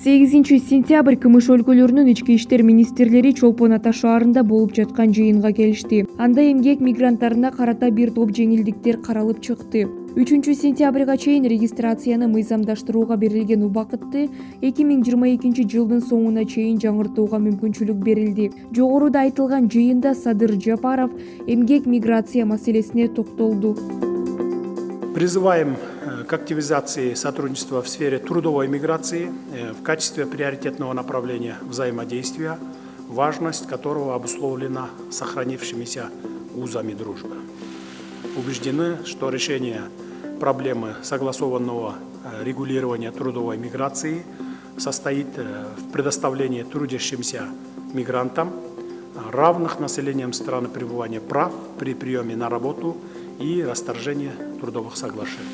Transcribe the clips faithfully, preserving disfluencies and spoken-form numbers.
сегизинчи сентябрь КМШ өлкөлөрүнүн ички иштер министрлери Чолпон Ата шаарында болуп жаткан жыйынга келишти. Анда эмгек мигранттарына карата бир топ жеңилдиктер каралып чыкты. үчүнчү сентябрга чейин регистрацияны мыйзамдаштырууга берилген убакытты эки миң жыйырма экинчи жылдын соңуна чейин жаңыртууга мүмкүнчүлүк берилди. Жогоруда айтылган жыйында Садыр Жапаров эмгек миграция маселесине токтолду. Призываем к активизации сотрудничества в сфере трудовой миграции в качестве приоритетного направления взаимодействия, важность которого обусловлена сохранившимися узами дружбы. Убеждены, что решение проблемы согласованного регулирования трудовой миграции состоит в предоставлении трудящимся мигрантам равных населением страны пребывания прав при приеме на работу и расторжении трудовых соглашений.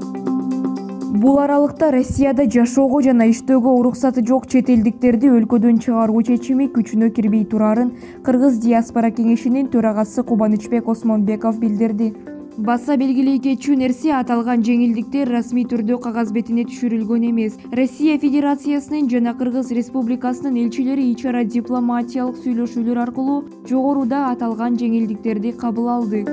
Бул аралыкта Россияда жашоого жана иштөөгө уруксаты жок чет элдиктерди өлкөдөн чыгаруу чечими күчүнө кирбей турарын Кыргыз диаспора кеңешинин төрагасы Кубанычбек Осмонбеков билдирди. Баса белгилей кетчү нерсе, аталган жеңилдиктер расмий түрдө кагаз бетине түшүрүлгөн эмес. Россия Федерациясынын жана Кыргыз Республикасынын элчилери ич ара дипломатиялык сүйлөшүүлөр аркылуу жогоруда аталган жеңилдиктерди кабыл алды.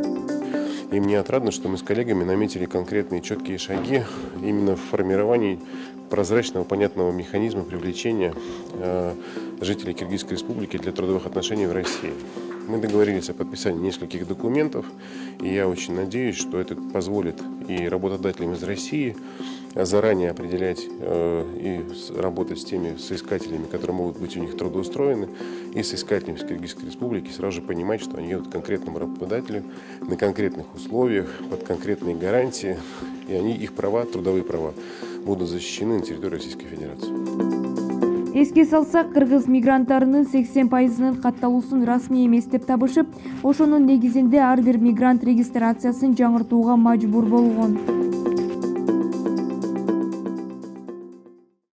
И мне отрадно, что мы с коллегами наметили конкретные четкие шаги именно в формировании прозрачного, понятного механизма привлечения э, жителей Киргизской республики для трудовых отношений в России. Мы договорились о подписании нескольких документов, и я очень надеюсь, что это позволит и работодателям из России заранее определять э, и работать с теми соискателями, которые могут быть у них трудоустроены, и соискателями из Киргизской республики сразу же понимать, что они едут к конкретному работодателю на конкретных условиях, под конкретные гарантии, и они, их права, трудовые права, будут защищены на территории Российской Федерации. Эске салсак, кыргыз мигранттарынын сексен пайызынын катталуусун расмий эмес деп табышып, ошонун негизинде ар бир мигрант регистрациясын жаңыртууга мажбур болгон.